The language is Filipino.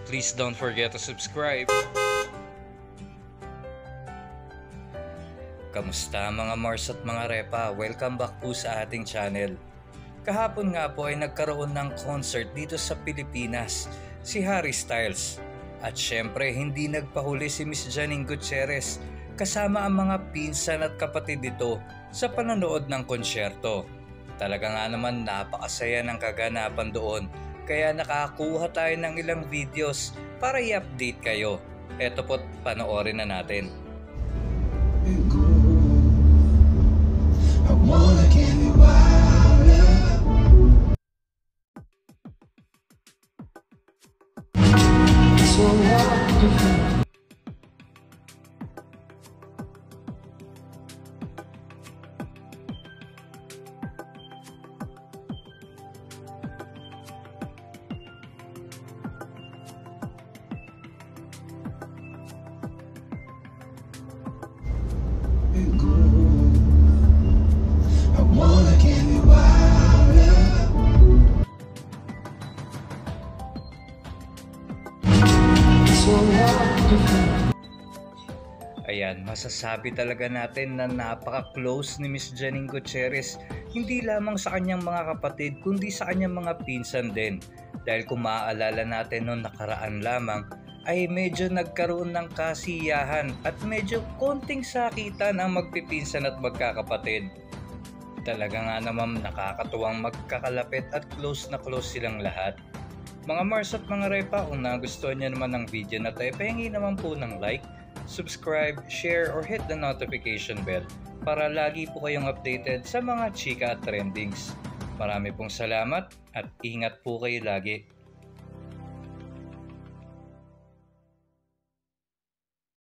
please don't forget to subscribe. Kamusta mga Mars at mga Repa? Welcome back po sa ating channel. Kahapon nga po ay nagkaroon ng concert dito sa Pilipinas, si Harry Styles. At syempre hindi nagpahuli si Miss Janine Gutierrez kasama ang mga pinsan at kapatid nito sa panonood ng konsyerto. Talaga nga naman napakasaya ng kaganapan doon, kaya nakakuha tayo ng ilang videos para i-update kayo. Eto po't panoorin na natin. Ayan, masasabi talaga natin na napaka-close ni Miss Janine Gutierrez, hindi lamang sa kanyang mga kapatid kundi sa kanyang mga pinsan din. Dahil kung maaalala natin noong nakaraan lamang ay medyo nagkaroon ng kasiyahan at medyo konting sakitan ang magpipinsan at magkakapatid. Talaga nga naman nakakatuwang magkakalapit at close na close silang lahat. Mga Mars at mga Repa, kung nagustuhan nyo naman ng video na tayo, pahingi naman po ng like, subscribe, share, or hit the notification bell para lagi po kayong updated sa mga chika at trendings. Marami pong salamat at ingat po kayo lagi.